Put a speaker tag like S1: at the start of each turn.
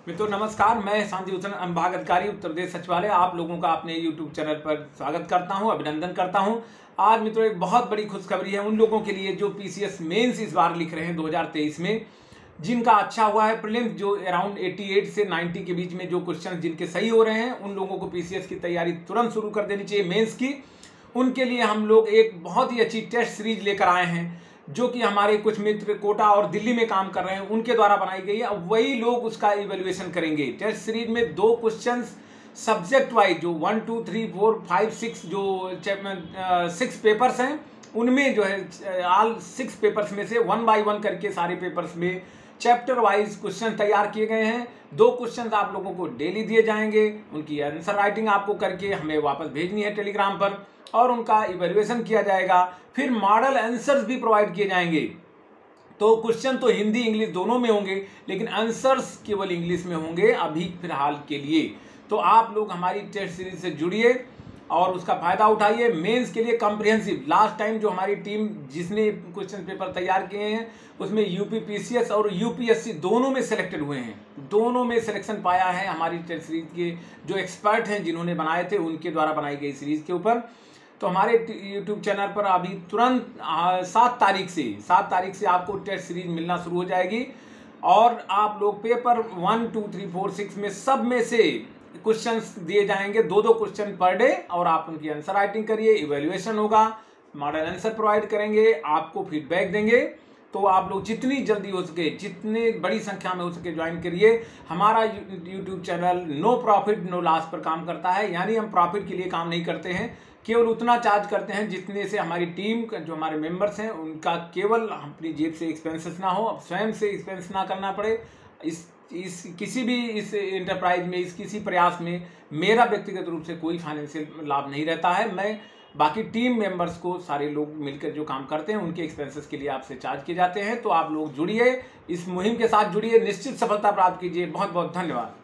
S1: मित्रों नमस्कार, मैं संजीव चंद्र अनुभाग अधिकारी उत्तर प्रदेश सचिवालय आप लोगों का अपने YouTube चैनल पर स्वागत करता हूं, अभिनंदन करता हूं। आज मित्रों एक बहुत बड़ी खुशखबरी है उन लोगों के लिए जो पीसीएस मेंस इस बार लिख रहे हैं 2023 में, जिनका अच्छा हुआ है। प्रीलिम्स जो अराउंड 88 से 90 के बीच में जो क्वेश्चन जिनके सही हो रहे हैं उन लोगों को पीसीएस की तैयारी तुरंत शुरू कर देनी चाहिए मेन्स की। उनके लिए हम लोग एक बहुत ही अच्छी टेस्ट सीरीज लेकर आए हैं जो कि हमारे कुछ मित्र कोटा और दिल्ली में काम कर रहे हैं उनके द्वारा बनाई गई है। अब वही लोग उसका इवैल्यूएशन करेंगे। टेस्ट सीरीज में 2 क्वेश्चंस सब्जेक्ट वाइज जो 1, 2, 3, 4, 5, 6 जो 6 पेपर्स हैं उनमें जो है ऑल 6 पेपर्स में से 1 बाय 1 करके सारे पेपर्स में चैप्टर वाइज क्वेश्चन तैयार किए गए हैं। 2 क्वेश्चन आप लोगों को डेली दिए जाएंगे, उनकी आंसर राइटिंग आपको करके हमें वापस भेजनी है टेलीग्राम पर और उनका इवैल्यूएशन किया जाएगा। फिर मॉडल आंसर्स भी प्रोवाइड किए जाएंगे। तो क्वेश्चन तो हिंदी इंग्लिश दोनों में होंगे लेकिन आंसर्स केवल इंग्लिश में होंगे अभी फिलहाल के लिए। तो आप लोग हमारी टेस्ट सीरीज से जुड़िए और उसका फायदा उठाइए। मेंस के लिए कॉम्प्रिहेंसिव लास्ट टाइम जो हमारी टीम जिसने क्वेश्चन पेपर तैयार किए हैं उसमें यूपी पीसीएस और यूपीएससी दोनों में सिलेक्टेड हुए हैं। दोनों में सिलेक्शन पाया है हमारी टेस्ट सीरीज के जो एक्सपर्ट हैं जिन्होंने बनाए थे उनके द्वारा बनाई गई सीरीज के ऊपर। तो हमारे YouTube चैनल पर अभी तुरंत 7 तारीख से आपको टेस्ट सीरीज मिलना शुरू हो जाएगी और आप लोग पेपर 1, 2, 3, 4, 6 में सब में से क्वेश्चंस दिए जाएंगे 2-2 क्वेश्चन पर डे और आप उनकी आंसर राइटिंग करिए, इवैल्यूएशन होगा, मॉडल आंसर प्रोवाइड करेंगे, आपको फीडबैक देंगे। तो आप लोग जितनी जल्दी हो सके जितने बड़ी संख्या में हो सके ज्वाइन करिए। हमारा YouTube channel no profit no loss पर काम करता है, यानी हम प्रॉफिट के लिए काम नहीं करते हैं, केवल उतना चार्ज करते हैं जितने से हमारी टीम जो हमारे मेंबर्स हैं उनका केवल अपनी जेब से एक्सपेंसेस ना हो, स्वयं से एक्सपेंस ना करना पड़े। इस किसी भी इस एंटरप्राइज में इस किसी प्रयास में मेरा व्यक्तिगत रूप से कोई फाइनेंशियल लाभ नहीं रहता है। मैं बाकी टीम मेंबर्स को सारे लोग मिलकर जो काम करते हैं उनके एक्सपेंसेस के लिए आपसे चार्ज किए जाते हैं। तो आप लोग जुड़िए, इस मुहिम के साथ जुड़िए, निश्चित सफलता प्राप्त कीजिए। बहुत बहुत धन्यवाद।